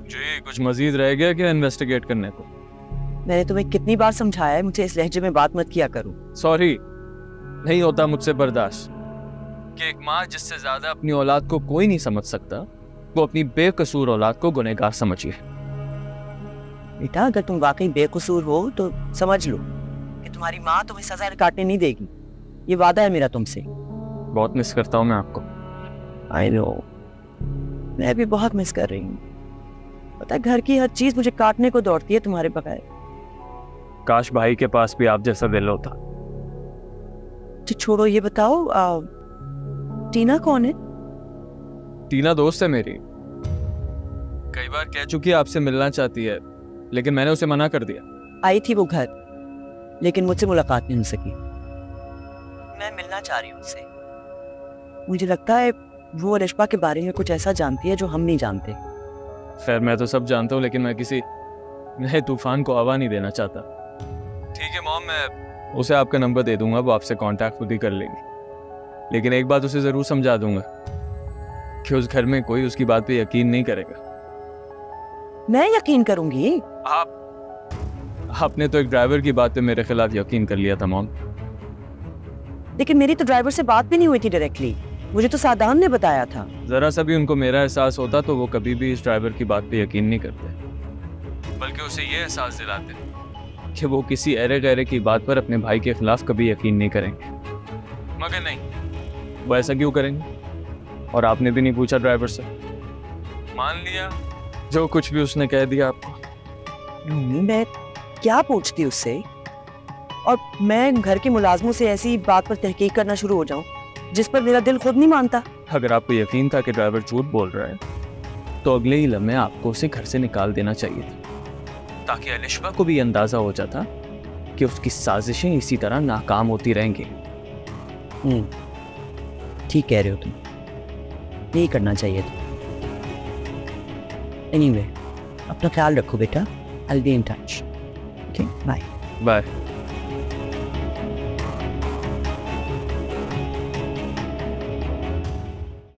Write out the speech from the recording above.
जी कुछ मजीद रह गया क्या इन्वेस्टिगेट करने को? मैंने तुम्हें कितनी बार समझाया है मुझे इस लहजे में बात मत किया करो। सॉरी, नहीं होता मुझसे बर्दाश्त कि एक माँ जिससे ज्यादा अपनी औलाद को कोई नहीं समझ सकता वो अपनी बेकसूर औलाद को गुनहगार समझिए। बेटा अगर तुम वाकई बेकसूर हो तो समझ लो कि तुम्हारी माँ तुम्हें सजा काटने नहीं देगी, ये वादा है मेरा तुमसे। बहुत मिस करता हूँ मैं आपको। आई नो, मैं भी बहुत मिस कर रही हूँ। पता है घर की हर चीज मुझे काटने को दौड़ती है तुम्हारे बगैर। काश भाई के पास भी आप जैसा दिल होता। तो छोड़ो ये बताओ, टीना कौन है? टीना दोस्त है मेरी, कई बार कह चुकी है आपसे मिलना चाहती है, लेकिन मैंने उसे मना कर दिया। आई थी वो घर, लेकिन मुझसे मुलाकात नहीं हो सकी। मैं मिलना चाह रही हूँ उससे। मुझे लगता है वो रिश्पा के बारे में कुछ ऐसा जानती है जो हम नहीं जानते। खैर मैं तो सब जानता हूँ, लेकिन मैं किसी नए तूफान को हवा नहीं देना चाहता। ठीक है मॉम, मैं उसे आपका नंबर दे दूंगा, वो आपसे कांटेक्ट खुद ही कर लेगी। लेकिन एक बात उसे जरूर समझा दूंगा कि उस घर में कोई उसकी बात पे यकीन नहीं करेगा। मैं यकीन करूंगी? आपने तो एक ड्राइवर की बात पे मेरे खिलाफ यकीन कर लिया था मॉम। लेकिन मेरी तो ड्राइवर से बात भी नहीं हुई थी डायरेक्टली, मुझे तो सादान ने बताया था। जरा सा भी उनको मेरा एहसास होता तो वो कभी भी इस ड्राइवर की बात पे यकीन नहीं करते, बल्कि उसे ये एहसास दिलाते कि वो किसी अरे गहरे की बात पर अपने भाई के खिलाफ कभी यकीन नहीं करेंगे। मगर नहीं, वो ऐसा क्यों करेंगे? और आपने भी नहीं पूछा ड्राइवर से, मान लिया जो कुछ भी उसने कह दिया आपको। मैं क्या पूछती उससे, और मैं घर के मुलाजमों से ऐसी बात पर तहकीक करना शुरू हो जाऊं जिस पर मेरा दिल खुद नहीं मानता। अगर आपको यकीन था कि ड्राइवर झूठ बोल रहा है तो अगले ही लम्हे आपको उसे घर से निकाल देना चाहिए था, ताकि अलिशबा को भी अंदाजा हो जाता कि उसकी साजिशें इसी तरह नाकाम होती रहेंगी। ठीक कह रहे हो तुम, यही करना चाहिए था। एनीवे, अपना ख्याल रखो बेटा। I'll be in touch. Okay, bye. Bye.